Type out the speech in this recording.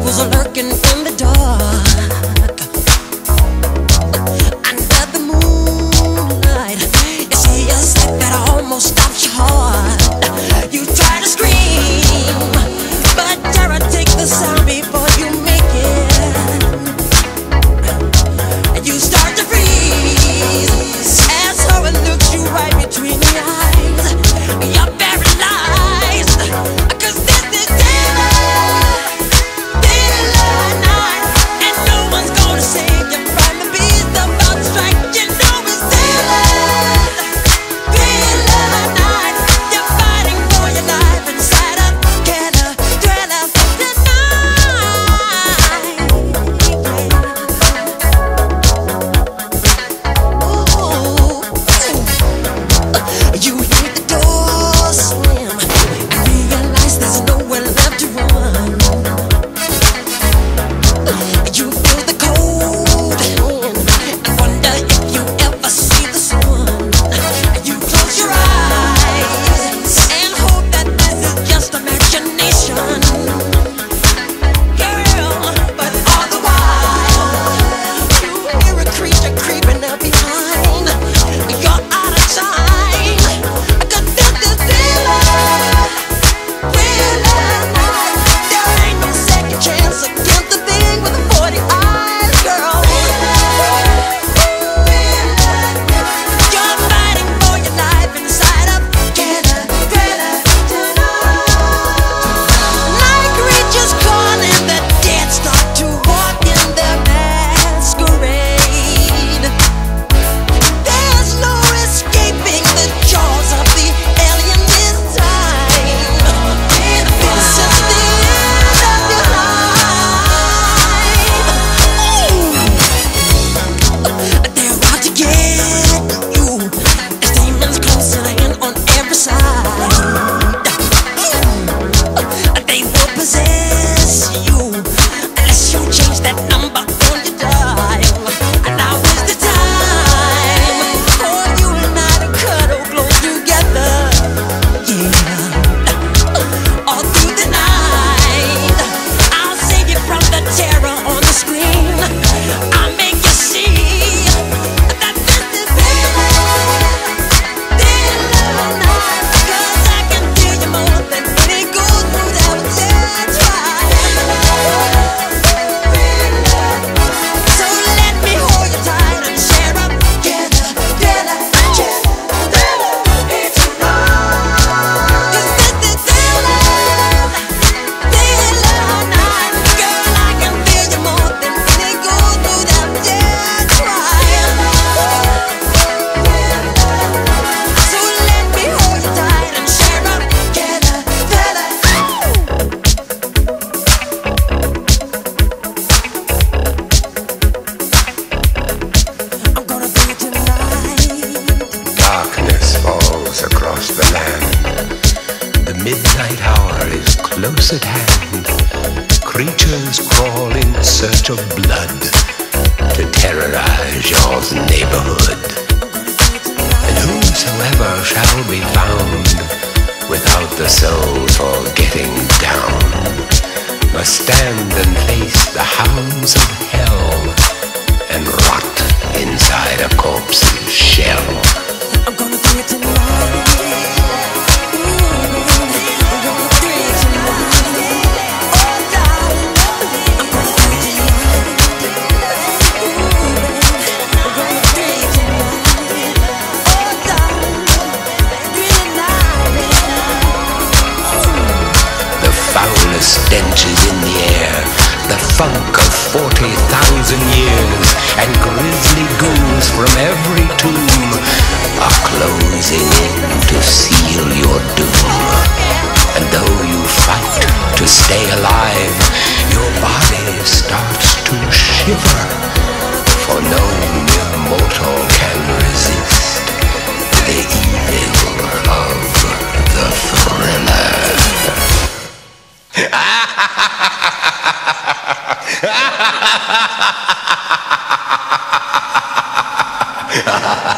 who's lurking in the dark. Under the moonlight, you see a sight that almost stops your heart. You try to scream, but terror takes the sound before you make it. And you start to freeze as horror looks you right between the eyes. You're paralyzed, 'cause this is Thriller night, and no one's gonna save you from the beast about to strike. You know it's Thriller night. You're fighting for your life inside a Thriller tonight. Ooh. You hear the door slam and realize there's nowhere left to run. You feel the cold hand and wonder if you ever see the sun. You close your eyes and hope that this is just imagination, girl. But all the while, you hear a creature creeping up behind. You're out of time, 'cause this is Thriller night. There ain't no second chance against the thing with the 40 eyes, girl. You're fighting for your life inside a Thriller tonight. Night creatures calling, the dead start to walk in their masquerade. There's no escaping the jaws of the alien this time. This is the end of your life. They're out to get you. As demons closing in on every side. They will possess you unless you change that number on your dial. And now is the time for you and I to cuddle close together. Yeah. All through the night, I'll save you from the terror on the screen. I'll make you see that this is Thriller night. 'Cause I can feel you more than any goes through that dead twice. So let me hold you tight and share up together. Thriller night. 'Cause this is Thriller night. Girl, I can feel you more than any goes through that dead twice. So let me hold you tight and share up together. Thriller. I'm gonna be tonight. Darkness falls across the land. The midnight hour is close at hand. Creatures crawl in search of blood to terrorize your neighborhood. And whosoever shall be found without the soul for getting down must stand and face the hounds of hell and rot inside a corpse's shell. I'm gonna do it tonight. I'm gonna do it tonight. Oh, darling, I'm gonna do it tonight. I'm gonna do it tonight. Oh, darling, do it tonight. The foulest stench is in the air, the funk of 40,000 years, and grisly goons from every tomb are closing in to seal your doom. And though you fight to stay alive, your body starts to shiver, for no mere mortal can resist the evil of the Thriller. Ha ha ha ha!